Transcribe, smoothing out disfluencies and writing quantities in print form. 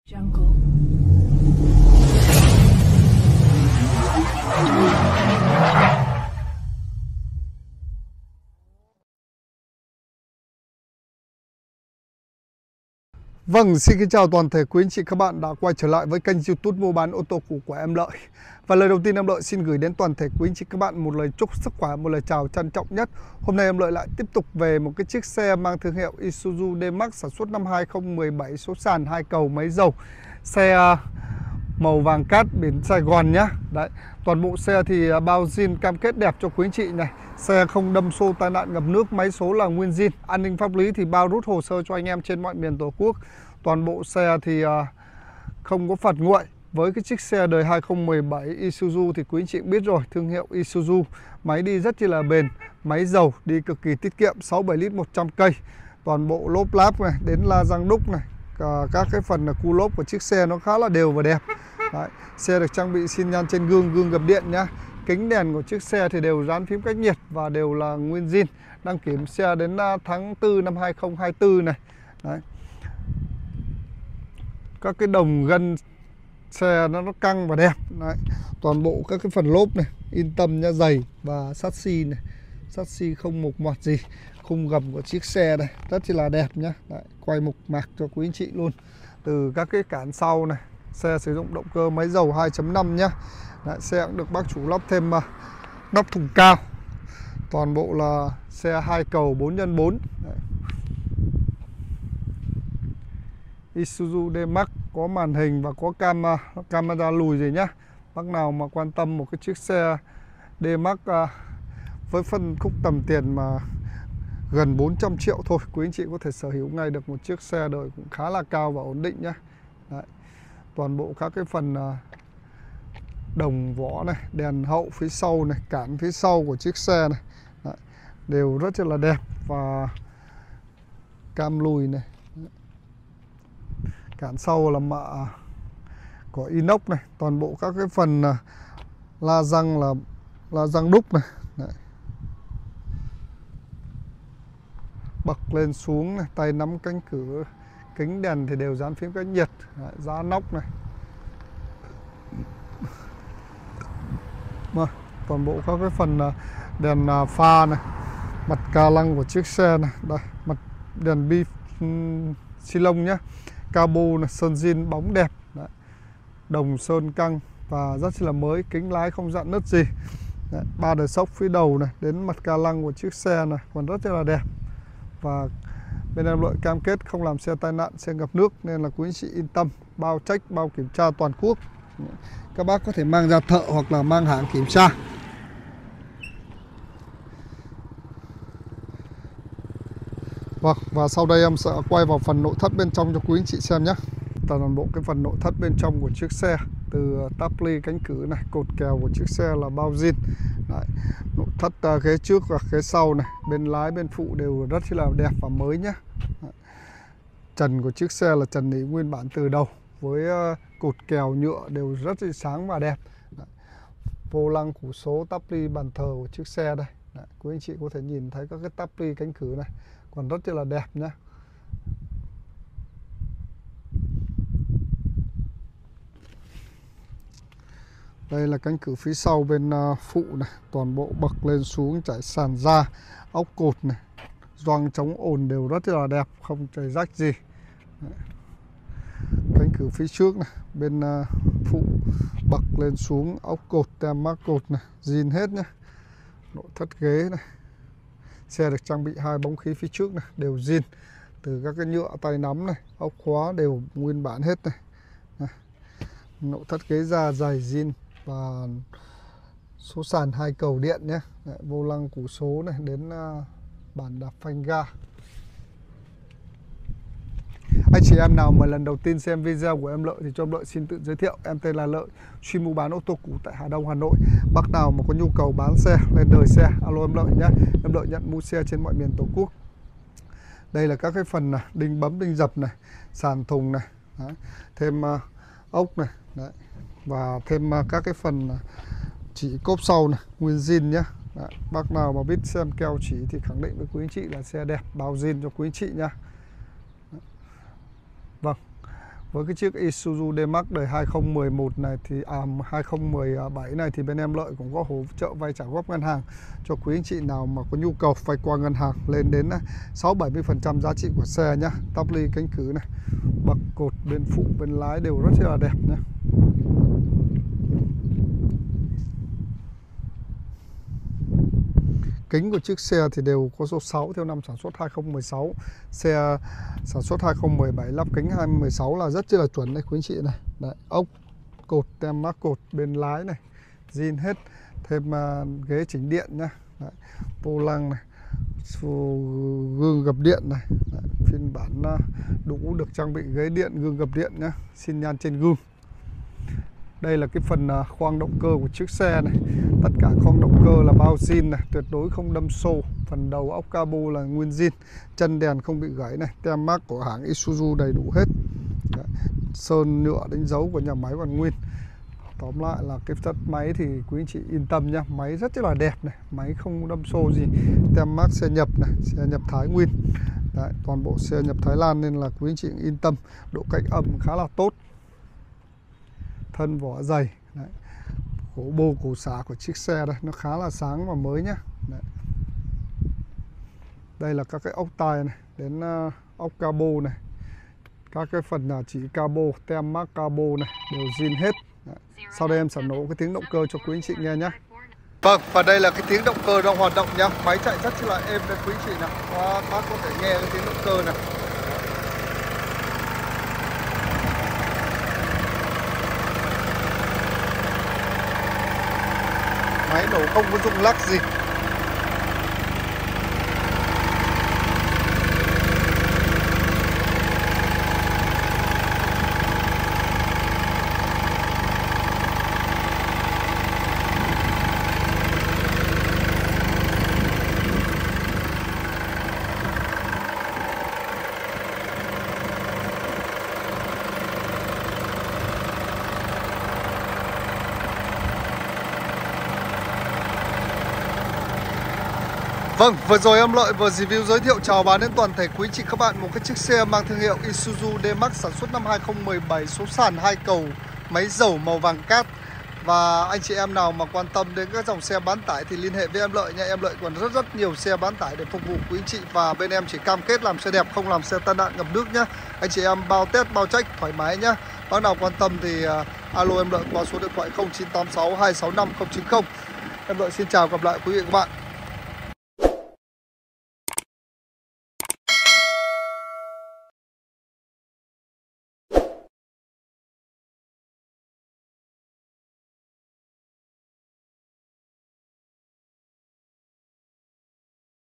Jungle. Vâng, xin kính chào toàn thể quý anh chị các bạn đã quay trở lại với kênh YouTube mua bán ô tô cũ của em Lợi. Và lời đầu tiên em Lợi xin gửi đến toàn thể quý anh chị các bạn một lời chúc sức khỏe, một lời chào trân trọng nhất. Hôm nay em Lợi lại tiếp tục về một cái chiếc xe mang thương hiệu Isuzu D-Max sản xuất năm 2017, số sàn 2 cầu máy dầu. Xe màu vàng cát biển Sài Gòn nhá. Đấy, toàn bộ xe thì bao zin cam kết đẹp cho quý anh chị này. Xe không đâm xô tai nạn ngập nước, máy số là nguyên zin. An ninh pháp lý thì bao rút hồ sơ cho anh em trên mọi miền Tổ quốc. Toàn bộ xe thì không có phạt nguội. Với cái chiếc xe đời 2017 Isuzu thì quý anh chị biết rồi, thương hiệu Isuzu, máy đi rất là bền, máy dầu đi cực kỳ tiết kiệm, 6-7 lít 100 cây. Toàn bộ lốp láp này, đến la răng đúc này, các cái phần cu lốp của chiếc xe nó khá là đều và đẹp. Đấy, xe được trang bị xi nhan trên gương gập điện nhá. Kính đèn của chiếc xe thì đều dán phím cách nhiệt và đều là nguyên zin. Đăng kiểm xe đến tháng 4 năm 2024 này. Đấy. Các cái đồng gân xe nó căng và đẹp. Đấy. Toàn bộ các cái phần lốp này yên tâm nha, dày và sắt xi này, sắt xi không mục mọt gì. Khung gầm của chiếc xe này rất là đẹp nhá. Đấy, quay mục mạc cho quý anh chị luôn. Từ các cái cản sau này, xe sử dụng động cơ máy dầu 2.5 nhá. Đấy, xe cũng được bác chủ lắp thêm nóc thùng cao. Toàn bộ là xe 2 cầu 4x4. Đấy. Isuzu D-Max có màn hình và có camera lùi gì nhá. Bác nào mà quan tâm một cái chiếc xe D-Max với phân khúc tầm tiền mà gần 400 triệu thôi, quý anh chị có thể sở hữu ngay được một chiếc xe đời cũng khá là cao và ổn định nhá. Đấy. Toàn bộ các cái phần đồng vỏ này, đèn hậu phía sau này, cản phía sau của chiếc xe này. Đấy. Đều rất là đẹp và cam lùi này. Cản sau là mạ có inox này. Toàn bộ các cái phần la răng là la răng đúc này. Đấy. Bật lên xuống này, tay nắm cánh cửa, kính đèn thì đều dán phím cách nhiệt. Đấy, giá nóc này. Toàn bộ các cái phần đèn pha này, mặt ca lăng của chiếc xe này. Đây, mặt đèn bi xi lông nhá. Cabo này, sơn zin bóng đẹp. Đấy. Đồng sơn căng và rất là mới, kính lái không rạn nứt gì. Đấy. 3 đờ sốc phía đầu này, đến mặt ca lăng của chiếc xe này còn rất là đẹp. Và bên em Lợi cam kết không làm xe tai nạn, xe ngập nước, nên là quý anh chị yên tâm, bao check, bao kiểm tra toàn quốc. Các bác có thể mang ra thợ hoặc là mang hãng kiểm tra. Vâng, và sau đây em sẽ quay vào phần nội thất bên trong cho quý anh chị xem nhé. Toàn bộ cái phần nội thất bên trong của chiếc xe, từ táp ly, cánh cửa này, cột kèo của chiếc xe là bao zin. Đấy. Nội thất ghế trước và ghế sau này, bên lái bên phụ đều rất là đẹp và mới nhé. Đấy. Trần của chiếc xe là trần nỉ nguyên bản từ đầu, với cột kèo nhựa đều rất là sáng và đẹp. Đấy. Vô lăng củ số, táp ly, bàn thờ của chiếc xe đây. Đấy. Quý anh chị có thể nhìn thấy các cái táp ly, cánh cửa này còn rất là đẹp nhé. Đây là cánh cửa phía sau bên phụ này, toàn bộ bậc lên xuống trải sàn da, ốc cột này, gioăng chống ồn đều rất là đẹp, không chảy rách gì. Đấy. Cánh cửa phía trước này, bên phụ bậc lên xuống, ốc cột, tem mác cột này, zin hết nhé. Nội thất ghế này, xe được trang bị 2 bóng khí phía trước này, đều zin. Từ các cái nhựa tay nắm này, ốc khóa đều nguyên bản hết này. Này. Nội thất ghế da dày zin và số sàn 2 cầu điện nhé. Đấy, vô lăng củ số này, đến bản đạp phanh ga. Anh chị em nào mà lần đầu tiên xem video của em Lợi thì cho em Lợi xin tự giới thiệu. Em tên là Lợi, chuyên mua bán ô tô cũ tại Hà Đông, Hà Nội. Bác nào mà có nhu cầu bán xe, lên đời xe, alo em Lợi nhé. Em Lợi nhận mua xe trên mọi miền Tổ quốc. Đây là các cái phần đinh bấm, đinh dập này, sàn thùng này. Đấy. Thêm ốc này. Đấy. Và thêm các cái phần chỉ cốp sau này, nguyên zin nhé. Đấy. Bác nào mà biết xem keo chỉ thì khẳng định với quý anh chị là xe đẹp, bao zin cho quý anh chị nha. Vâng. Với cái chiếc Isuzu D-Max đời 2011 này thì 2017 này thì bên em Lợi cũng có hỗ trợ vay trả góp ngân hàng cho quý anh chị nào mà có nhu cầu vay qua ngân hàng lên đến 60-70% giá trị của xe nhá. Tắp ly cánh cửa này, bậc cột bên phụ bên lái đều rất là đẹp nhé. Kính của chiếc xe thì đều có số 6 theo năm sản xuất 2016. Xe sản xuất 2017 lắp kính 2016 là rất là chuẩn đấy quý anh chị này. Đấy, ốc cột tem mác cột bên lái này zin hết, thêm ghế chỉnh điện nhá. Đấy, vô lăng này, gương gập điện này. Đấy, phiên bản đủ được trang bị ghế điện, gương gập điện nhá, xin nhan trên gương. Đây là cái phần khoang động cơ của chiếc xe này. Tất cả khoang động cơ là bao zin này, tuyệt đối không đâm xô. Phần đầu ốc cabo là nguyên zin, chân đèn không bị gãy này, tem mác của hãng Isuzu đầy đủ hết. Đấy, sơn nhựa đánh dấu của nhà máy còn nguyên. Tóm lại là cái chất máy thì quý anh chị yên tâm nhá, máy rất là đẹp này, máy không đâm xô gì. Tem mác xe nhập này, xe nhập Thái nguyên. Đấy, toàn bộ xe nhập Thái Lan nên là quý anh chị yên tâm, độ cách âm khá là tốt. Thân vỏ dày. Đấy, cổ bô cổ xả của chiếc xe đây nó khá là sáng và mới nhá. Đấy. Đây là các cái ốc tai này, đến ốc cabo này, các cái phần chỉ cabo, tem mác cabo này đều zin hết. Đấy. Sau đây em sẽ nổ cái tiếng động cơ cho quý anh chị nghe nhé. Vâng, và đây là cái tiếng động cơ đang hoạt động nhá. Máy chạy rất là êm đây quý anh chị nào. Bác có thể nghe cái tiếng động cơ này. Máy nổ không có rung lắc gì. Vâng, vừa rồi em Lợi vừa review giới thiệu chào bán đến toàn thể quý chị các bạn một cái chiếc xe mang thương hiệu Isuzu D-Max sản xuất năm 2017, số sàn 2 cầu, máy dầu màu vàng cát. Và anh chị em nào mà quan tâm đến các dòng xe bán tải thì liên hệ với em Lợi nha. Em Lợi còn rất nhiều xe bán tải để phục vụ quý chị, và bên em chỉ cam kết làm xe đẹp, không làm xe tai nạn ngập nước nhá. anh chị em bao test bao trách thoải mái nhá. Bác nào quan tâm thì alo em Lợi qua số điện thoại 0986 265 090. Em Lợi xin chào, gặp lại quý vị và các bạn.